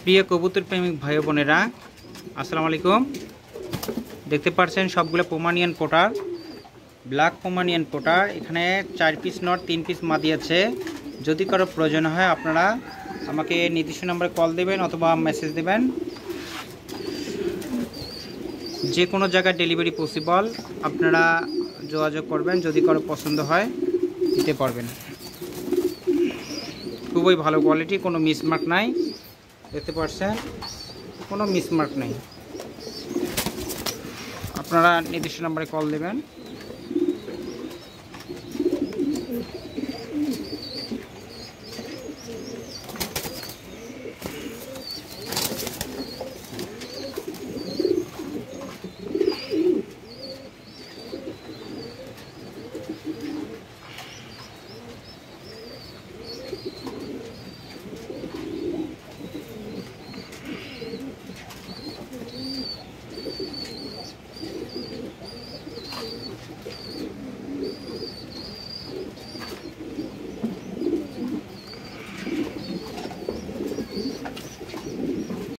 প্রিয় কবুতর প্রেমিক ভাই বোনেরা আসসালামু আলাইকুম। দেখতে পাচ্ছেন সবগুলো পোমানিয়ান পোটার, ব্ল্যাক পোমানিয়ান পোটার। এখানে 4 পিস নট 3 পিস মাদি আছে। যদি কারো প্রয়োজন হয় আপনারা আমাকে নির্দিষ্ট নম্বরে কল দেবেন অথবা মেসেজ দেবেন। যে কোনো জায়গায় ডেলিভারি পসিবল, আপনারা যোগাযোগ করবেন। যদি কারো পছন্দ হয় দিতে পারবেন। খুবই ভালো কোয়ালিটি, কোনো মিসমার্ক নাই। দেখতে পাচ্ছেন কোনো মিসমার্ক নেই। আপনারা নির্দিষ্ট নম্বরে কল দেবেন।